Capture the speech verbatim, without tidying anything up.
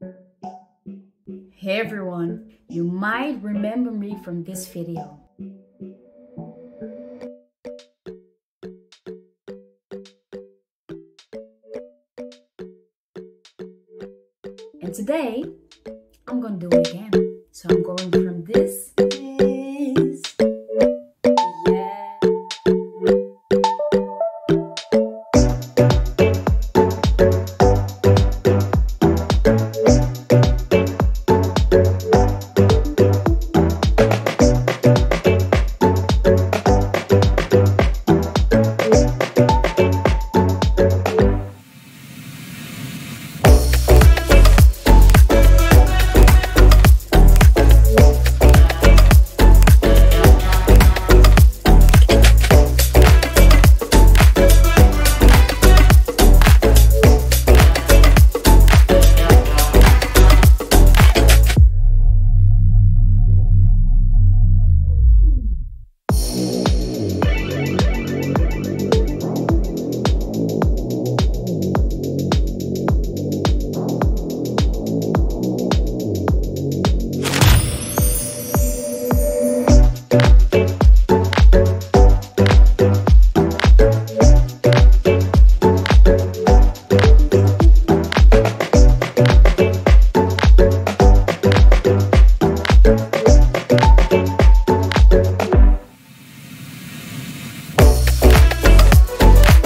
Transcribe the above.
Hey everyone, you might remember me from this video. And today, I'm gonna do it again. So I'm going from this